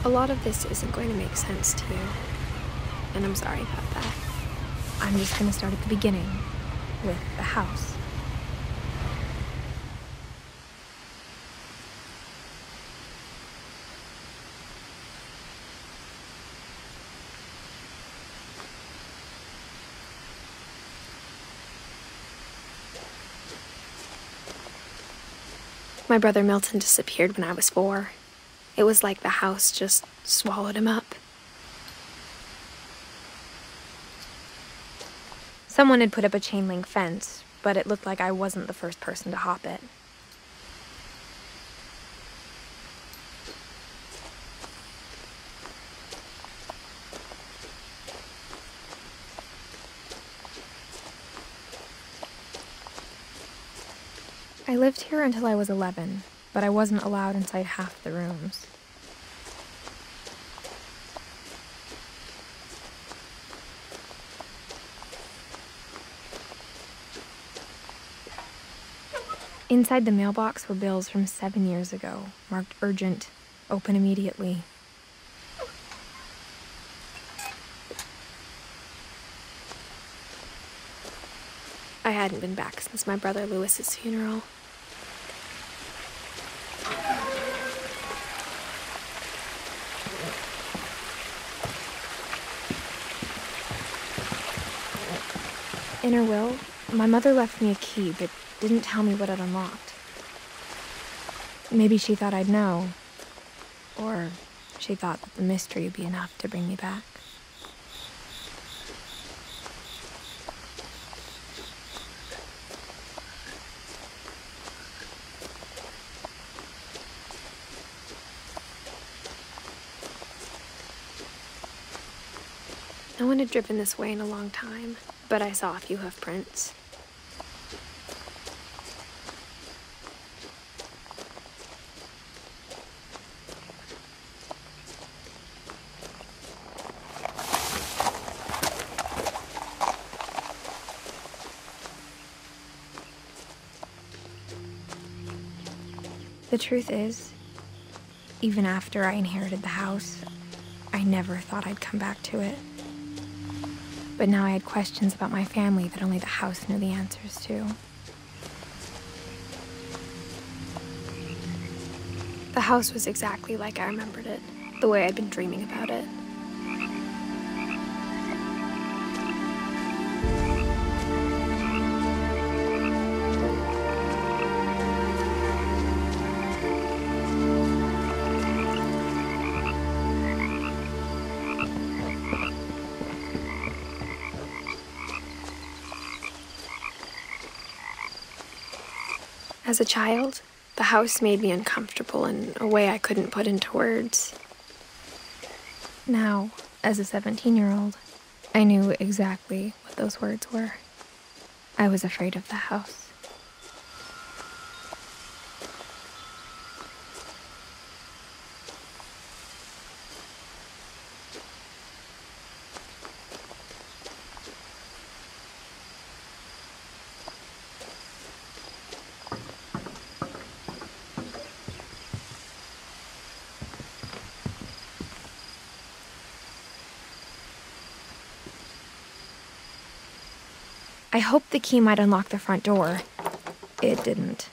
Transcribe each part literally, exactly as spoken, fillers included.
A lot of this isn't going to make sense to you, and I'm sorry about that. I'm just gonna start at the beginning, with the house. My brother Milton disappeared when I was four. It was like the house just swallowed him up. Someone had put up a chain link fence, but it looked like I wasn't the first person to hop it. I lived here until I was eleven, but I wasn't allowed inside half the rooms. Inside the mailbox were bills from seven years ago, marked urgent, open immediately. I hadn't been back since my brother Lewis's funeral. In her will, my mother left me a key, but didn't tell me what it unlocked. Maybe she thought I'd know, or she thought that the mystery would be enough to bring me back. No one had driven this way in a long time, but I saw a few hoof prints. The truth is, even after I inherited the house, I never thought I'd come back to it. But now I had questions about my family that only the house knew the answers to. The house was exactly like I remembered it, the way I'd been dreaming about it. As a child, the house made me uncomfortable in a way I couldn't put into words. Now, as a seventeen-year-old, I knew exactly what those words were. I was afraid of the house. I hoped the key might unlock the front door. It didn't.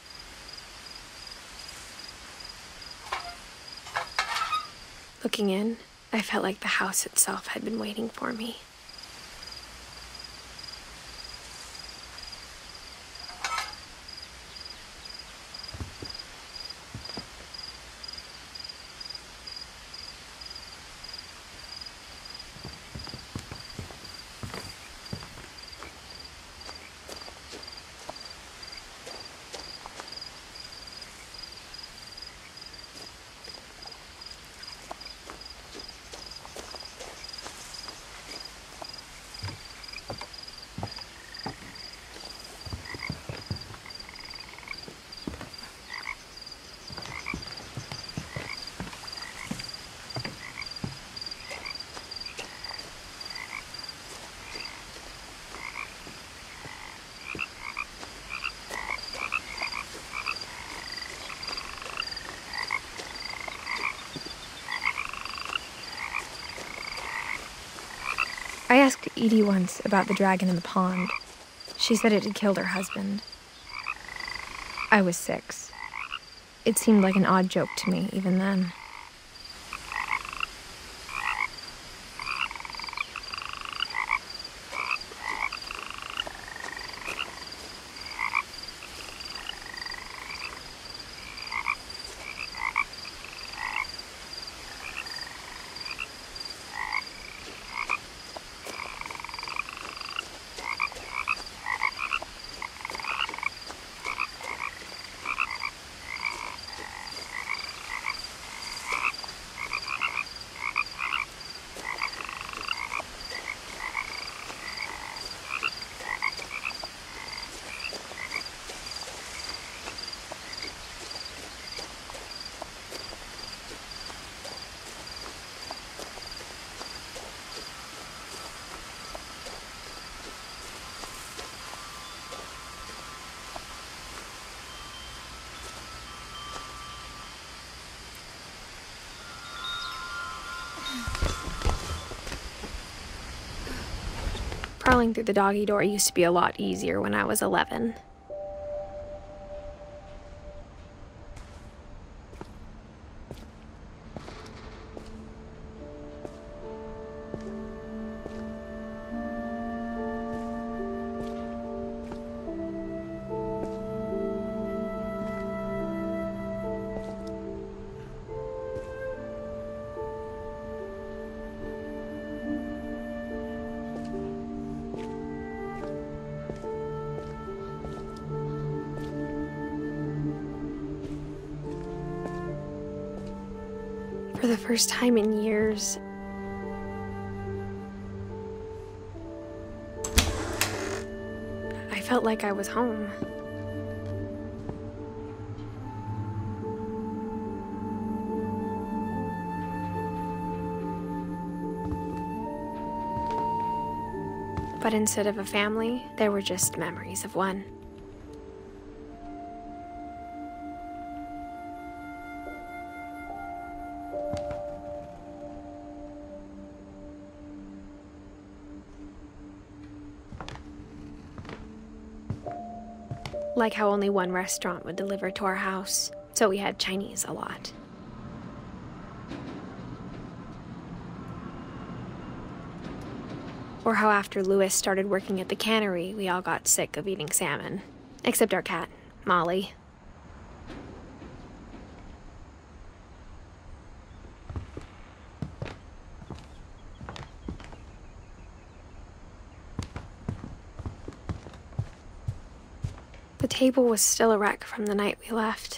Looking in, I felt like the house itself had been waiting for me. I asked Edie once about the dragon in the pond. She said it had killed her husband. I was six. It seemed like an odd joke to me even then. Crawling through the doggy door used to be a lot easier when I was eleven. For the first time in years, I felt like I was home. But instead of a family, there were just memories of one. Like how only one restaurant would deliver to our house, so we had Chinese a lot. Or how after Louis started working at the cannery, we all got sick of eating salmon. Except our cat, Molly. The table was still a wreck from the night we left.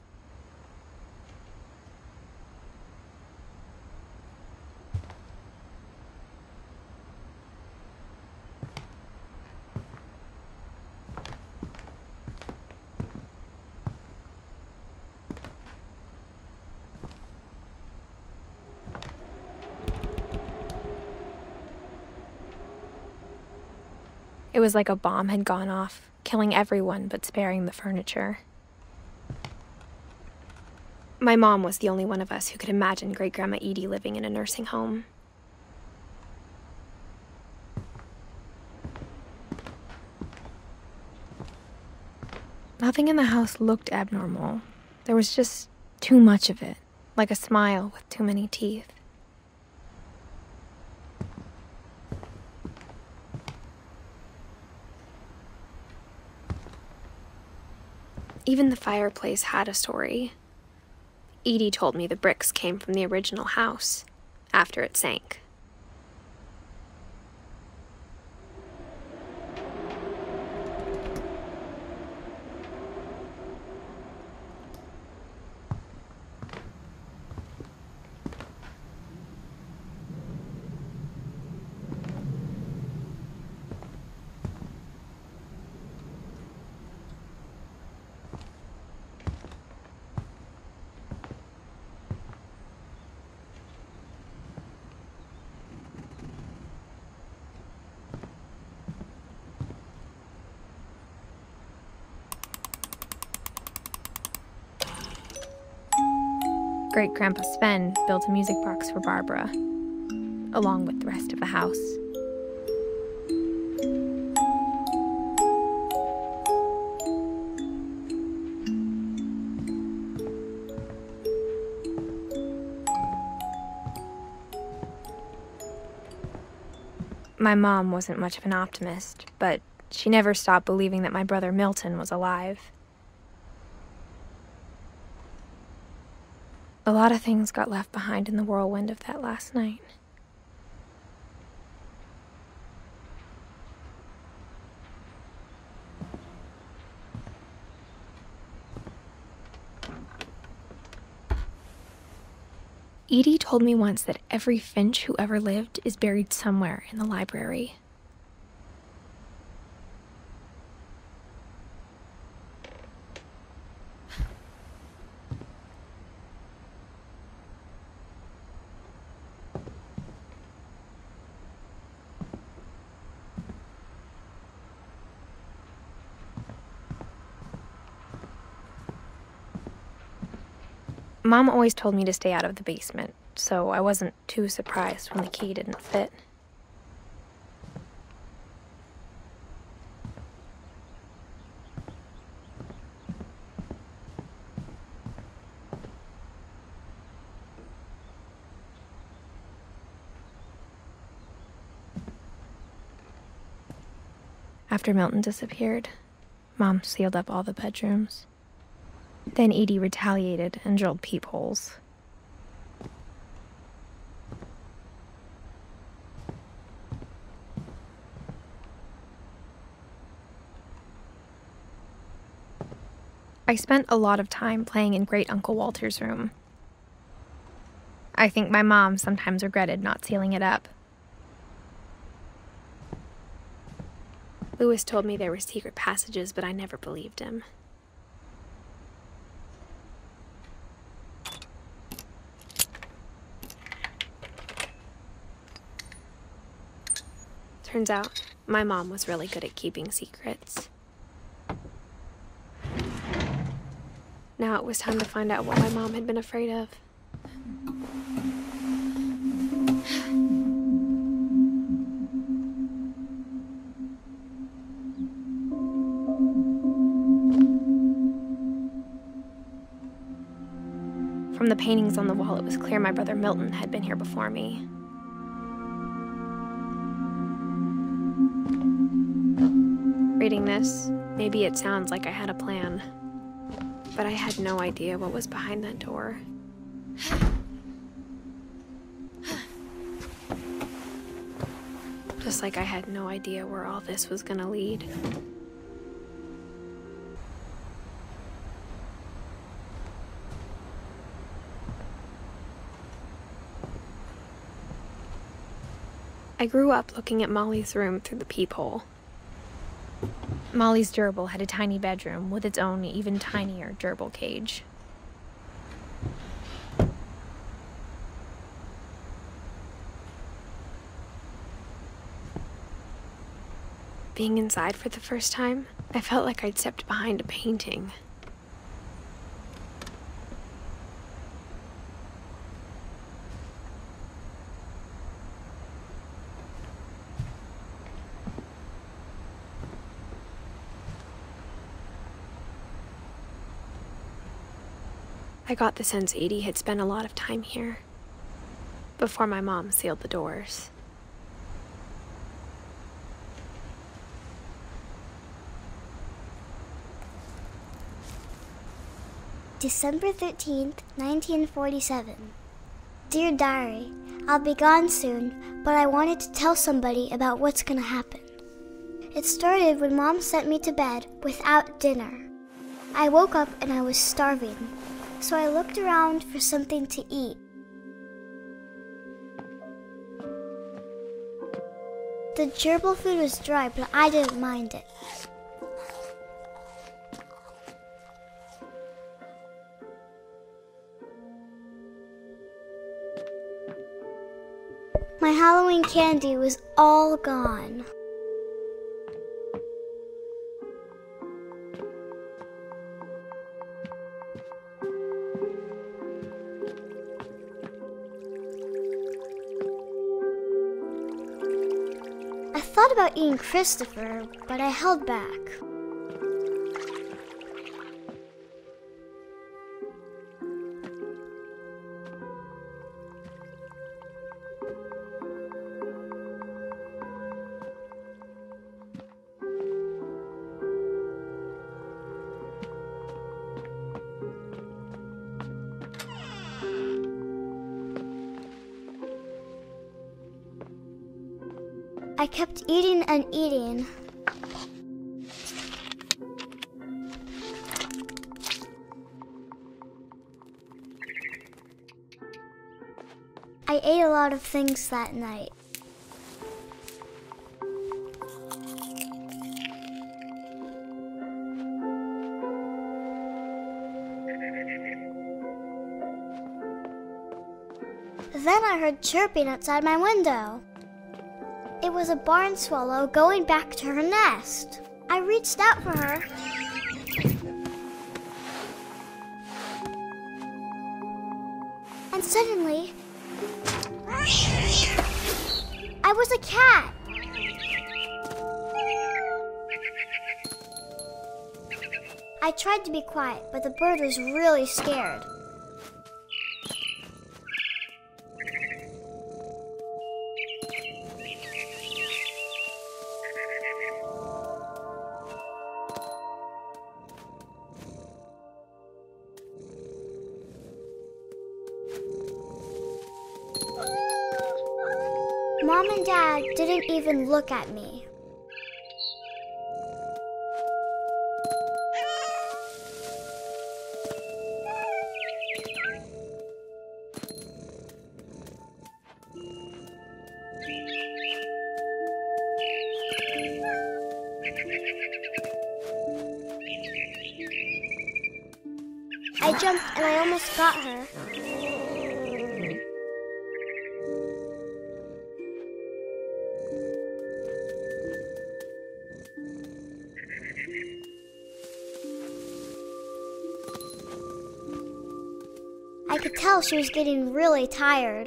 It was like a bomb had gone off, killing everyone but sparing the furniture. My mom was the only one of us who could imagine Great-Grandma Edie living in a nursing home. Nothing in the house looked abnormal. There was just too much of it, like a smile with too many teeth. Even the fireplace had a story. Edie told me the bricks came from the original house, after it sank. Great-Grandpa Sven built a music box for Barbara, along with the rest of the house. My mom wasn't much of an optimist, but she never stopped believing that my brother Milton was alive. A lot of things got left behind in the whirlwind of that last night. Edie told me once that every Finch who ever lived is buried somewhere in the library. Mom always told me to stay out of the basement, so I wasn't too surprised when the key didn't fit. After Milton disappeared, Mom sealed up all the bedrooms. Then Edie retaliated and drilled peepholes. I spent a lot of time playing in Great Uncle Walter's room. I think my mom sometimes regretted not sealing it up. Lewis told me there were secret passages, but I never believed him. Turns out, my mom was really good at keeping secrets. Now it was time to find out what my mom had been afraid of. From the paintings on the wall, it was clear my brother Milton had been here before me. Reading this, maybe it sounds like I had a plan, but I had no idea what was behind that door. Just like I had no idea where all this was gonna lead. I grew up looking at Molly's room through the peephole. Molly's gerbil had a tiny bedroom with its own even tinier gerbil cage. Being inside for the first time, I felt like I'd stepped behind a painting. I got the sense Edie had spent a lot of time here, before my mom sealed the doors. December thirteenth, nineteen forty-seven. Dear Diary, I'll be gone soon, but I wanted to tell somebody about what's gonna happen. It started when Mom sent me to bed without dinner. I woke up and I was starving, so I looked around for something to eat. The gerbil food was dry, but I didn't mind it. My Halloween candy was all gone. I thought about eating Christopher, but I held back. I kept eating and eating. I ate a lot of things that night. Then I heard chirping outside my window. It was a barn swallow going back to her nest. I reached out for her. And suddenly, I was a cat. I tried to be quiet, but the bird was really scared. Mom and Dad didn't even look at me. I jumped and I almost got her. I could tell she was getting really tired.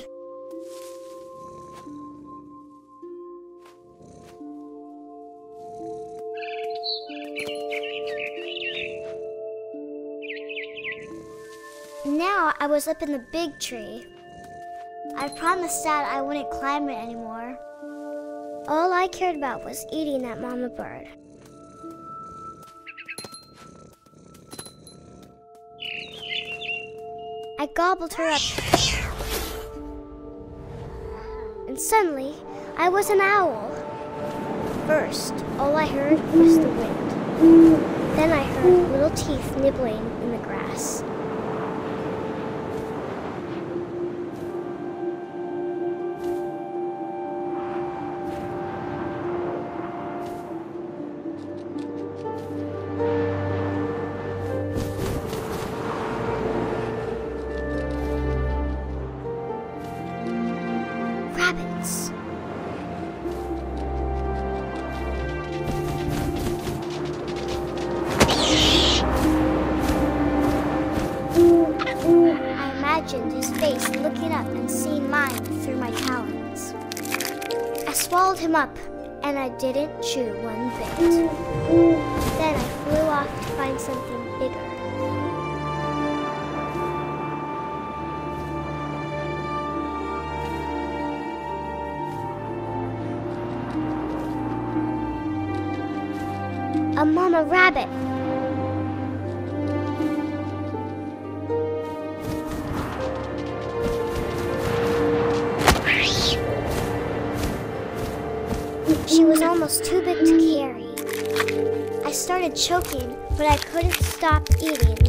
Now I was up in the big tree. I promised Dad I wouldn't climb it anymore. All I cared about was eating that mama bird. I gobbled her up. And suddenly, I was an owl. First, all I heard was the wind. Then I heard little teeth nibbling in the grass. Rabbits. I imagined his face looking up and seeing mine through my talons. I swallowed him up, and I didn't chew one bit. Then I flew off to find something bigger. A mama rabbit. She was almost too big to carry. I started choking, but I couldn't stop eating.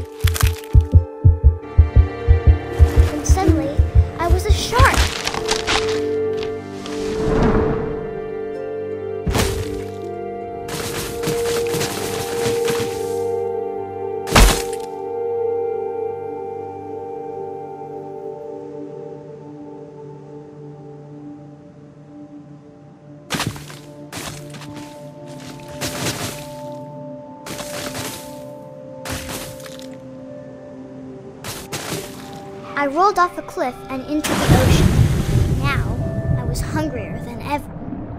And suddenly, I was a shark. I rolled off a cliff and into the ocean. Now, I was hungrier than ever.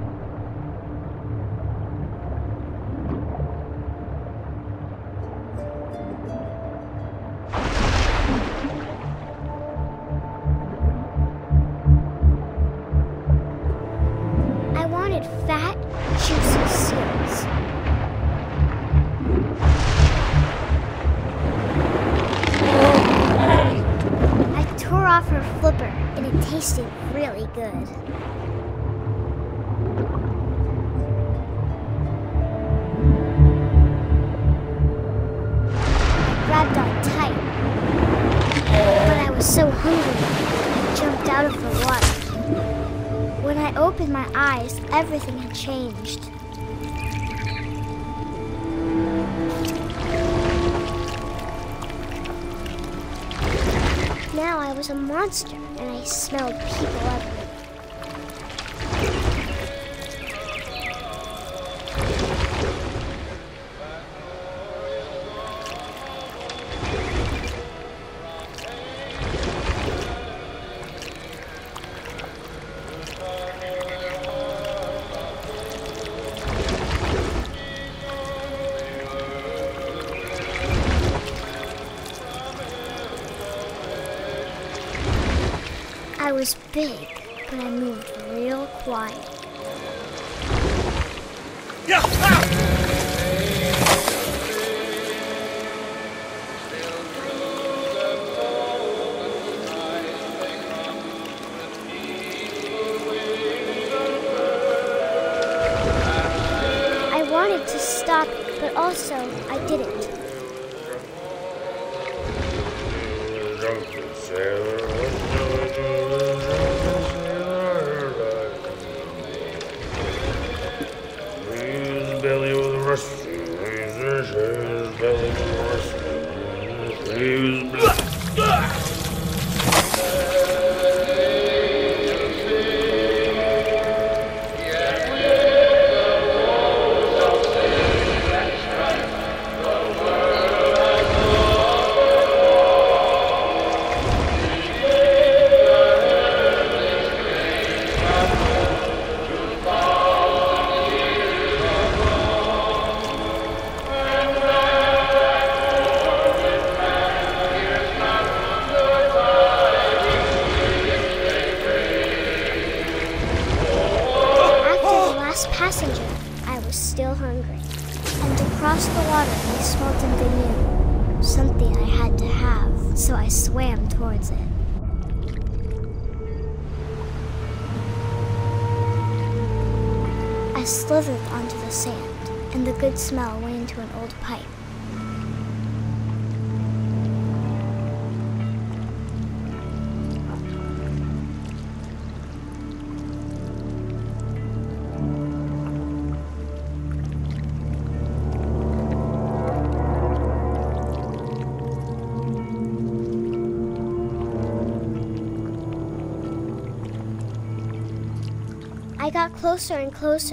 I wanted fat, juicy seals. Off her flipper, and it tasted really good. opened my eyes, everything had changed. Now I was a monster, and I smelled people everywhere. I was big, but I moved real quiet. Yeah! Ah! I wanted to stop, but also I didn't. Passenger, I was still hungry. And across the water, I smelled something new. Something I had to have, so I swam towards it. I slithered onto the sand, and the good smell went into an old pipe. I got closer and closer.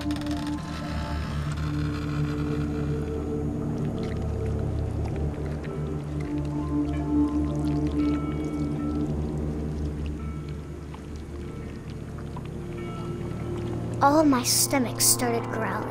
All of my stomach started growling.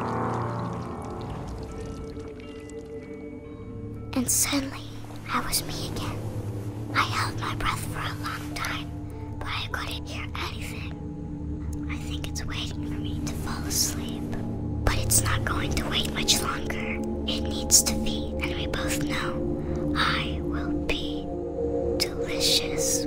And suddenly, I was me again. I held my breath for a long time, but I couldn't hear anything. I think it's waiting for me to fall asleep. But it's not going to wait much longer. It needs to feed, and we both know I will be delicious.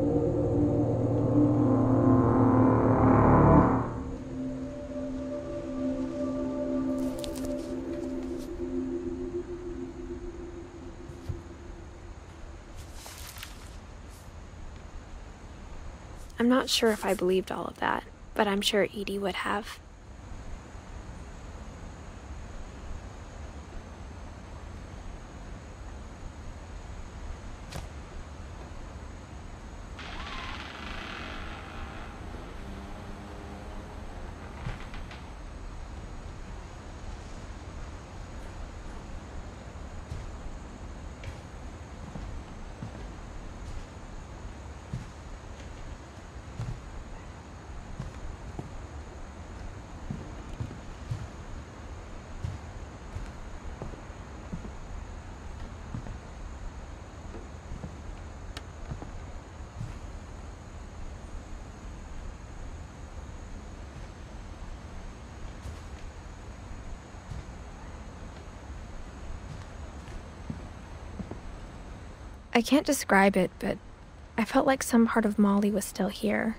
I'm not sure if I believed all of that, but I'm sure Edie would have. I can't describe it, but I felt like some part of Molly was still here.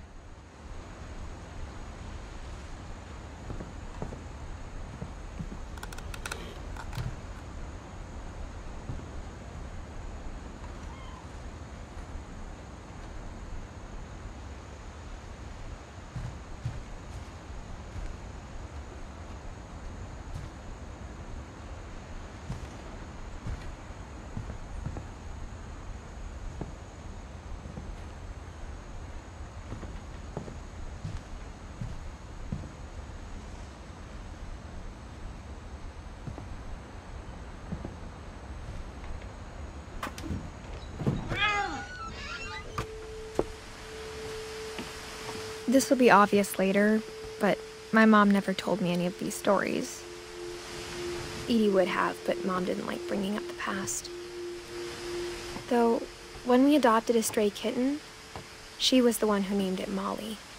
This will be obvious later, but my mom never told me any of these stories. Edie would have, but Mom didn't like bringing up the past. Though, when we adopted a stray kitten, she was the one who named it Molly.